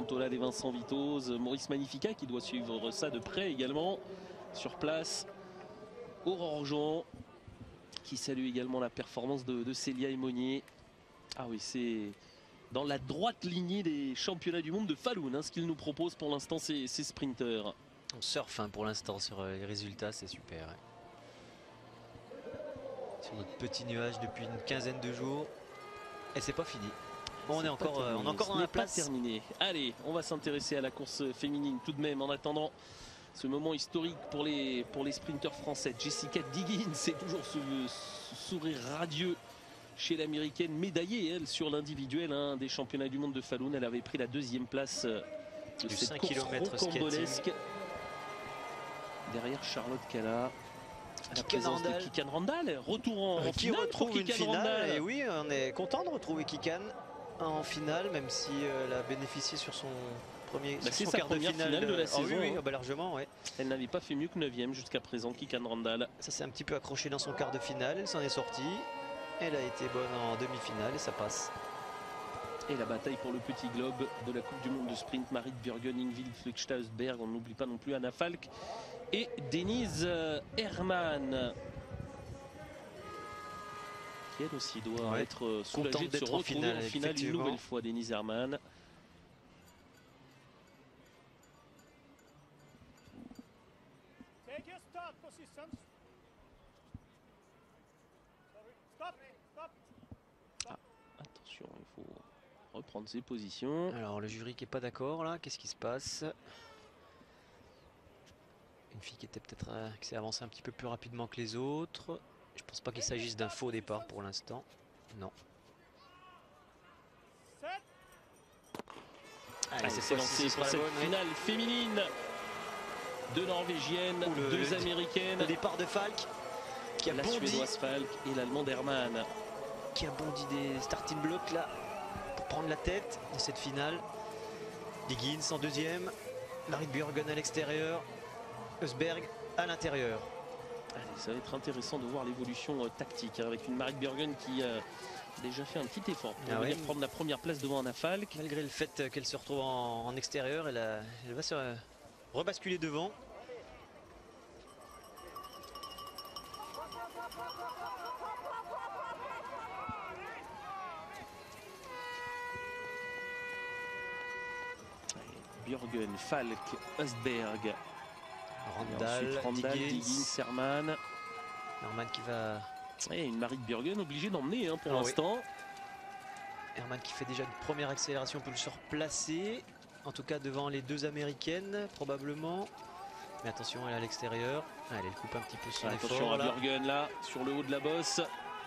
Tollal et Vincent Vitoz, Maurice Magnifica qui doit suivre ça de près également. Sur place, Aurore Jean qui salue également la performance de Célia Aymonier. Ah oui, c'est dans la droite lignée des championnats du monde de Falun, hein, ce qu'ils nous proposent pour l'instant ces sprinteurs. On surfe hein, pour l'instant sur les résultats, c'est super. Hein. Sur notre petit nuage depuis une quinzaine de jours. Et c'est pas fini. Bon, on est encore dans la place. Pas terminé. Allez, on va s'intéresser à la course féminine tout de même en attendant ce moment historique pour les sprinteurs français. Jessica Diggins, c'est toujours ce sourire radieux chez l'américaine, médaillée elle sur l'individuel hein, des championnats du monde de Falun. Elle avait pris la 2e place de cette 5 course km rocambolesque. Derrière Charlotte Cala. La présence de Kikan Randall, retour en qui finale retrouve pour une Kikan finale. Randall. Et oui, on est content de retrouver Kikan en finale, même si elle a bénéficié sur son premier c'est son sa quart de première finale de la saison. Oui, hein. bah, largement, ouais. Elle n'avait pas fait mieux que 9e jusqu'à présent, Kikan Randall. Ça s'est un petit peu accroché dans son quart de finale, elle s'en est sortie. Elle a été bonne en demi-finale et ça passe. Et la bataille pour le petit globe de la Coupe du Monde de sprint, Marit Björgen, Ingvild Flugstausberg, on n'oublie pas non plus Anna Falk et Denise Herrmann, qui elle aussi doit être soulagée de se retrouver en finale une nouvelle fois, Denise Herrmann. Ah, attention, il faut reprendre ses positions. Alors le jury qui est pas d'accord là, qu'est-ce qui se passe? Une fille qui était peut-être qui s'est avancée un petit peu plus rapidement que les autres. Je pense pas qu'il s'agisse d'un faux départ pour l'instant. Non. Allez, c'est lancé pour cette finale féminine. Deux Norvégiennes, deux Américaines. Le départ de Falk qui a la bondi. Suédoise Falk et l'Allemande Herrmann. Qui a bondi des starting blocks là pour prendre la tête de cette finale. Diggins en 2e. Marit Björgen à l'extérieur. Eusberg à l'intérieur. Allez, ça va être intéressant de voir l'évolution tactique hein, avec une Marit Björgen qui a déjà fait un petit effort pour venir prendre la première place devant Anna Falk. Malgré le fait qu'elle se retrouve en extérieur, elle va se rebasculer devant. Björgen, Falk, Eusberg. Randall, Diggins, Herrmann. Herrmann qui va... Et une Marit Björgen obligée d'emmener hein, pour l'instant. Herrmann qui fait déjà une première accélération pour se replacer. En tout cas devant les deux américaines probablement. Mais attention, elle est à l'extérieur. Elle coupe un petit peu son effort. Attention à Björgen là, sur le haut de la bosse.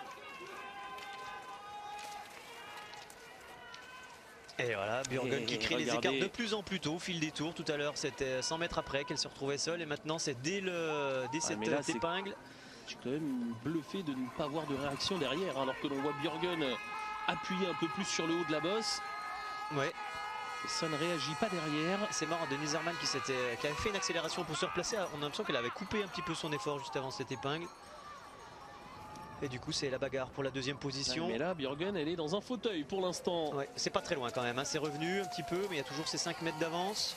Et voilà, Björgen qui crée les écarts de plus en plus tôt au fil des tours. Tout à l'heure, c'était 100 mètres après qu'elle se retrouvait seule. Et maintenant, c'est dès cette épingle. Je suis quand même bluffé de ne pas avoir de réaction derrière. Hein, alors que l'on voit Björgen appuyer un peu plus sur le haut de la bosse. Ouais. Et ça ne réagit pas derrière. C'est marrant, Denise Herrmann qui avait fait une accélération pour se replacer. On a l'impression qu'elle avait coupé un petit peu son effort juste avant cette épingle. Et du coup c'est la bagarre pour la 2e position. Ouais, mais là Björgen elle est dans un fauteuil pour l'instant. Ouais, c'est pas très loin quand même, hein. C'est revenu un petit peu mais il y a toujours ces 5 mètres d'avance.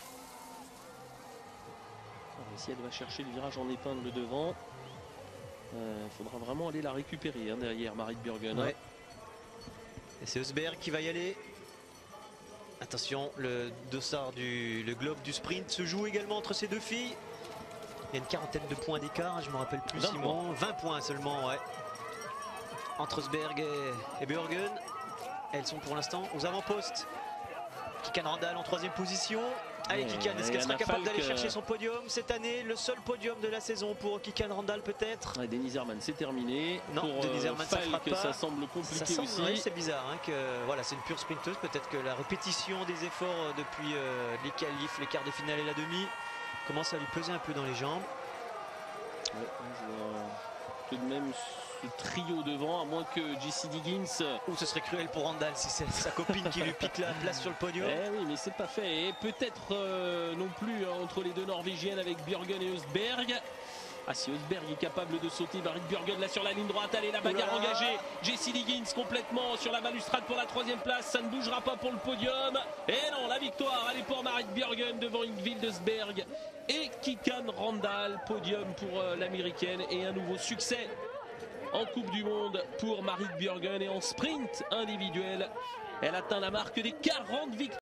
Si elle va chercher le virage en épingle devant, il faudra vraiment aller la récupérer hein, derrière Marit Björgen. Ouais. Et c'est Eusberg qui va y aller. Attention, le dossard le globe du sprint se joue également entre ces deux filles. Il y a une quarantaine de points d'écart, je me rappelle plus Simon. 20 points seulement, ouais. Entre Eusberg et Björgen. Elles sont pour l'instant aux avant-postes. Kikan Randall en 3e position. Allez Kikan, est-ce qu'elle sera capable d'aller chercher son podium cette année? Le seul podium de la saison pour Kikan Randall peut-être. Denise Herrmann c'est terminé. Non, pour Denise Herrmann ça fera pas. Ça semble compliqué aussi. Ouais, c'est bizarre hein, que voilà, c'est une pure sprinteuse. Peut-être que la répétition des efforts depuis les qualifs, les quarts de finale et la demi commence à lui peser un peu dans les jambes. Ouais, je vois tout de même ce trio devant, à moins que Jessie Diggins. Ou ce serait cruel pour Randall si c'est sa copine qui lui pique la place sur le podium. Eh oui, mais c'est pas fait. Et peut-être non plus hein, entre les deux Norvégiennes avec Björgen et Eusberg. Ah, si Osberg est capable de sauter, Marit Bjørgen là sur la ligne droite, allez la bagarre engagée, Jessie Liggins complètement sur la balustrade pour la 3e place, ça ne bougera pas pour le podium, et non, la victoire elle est pour Marit Bjørgen devant Ingvild Østberg et Kikkan Randall, podium pour l'américaine et un nouveau succès en Coupe du Monde pour Marit Bjørgen et en sprint individuel, elle atteint la marque des 40 victoires.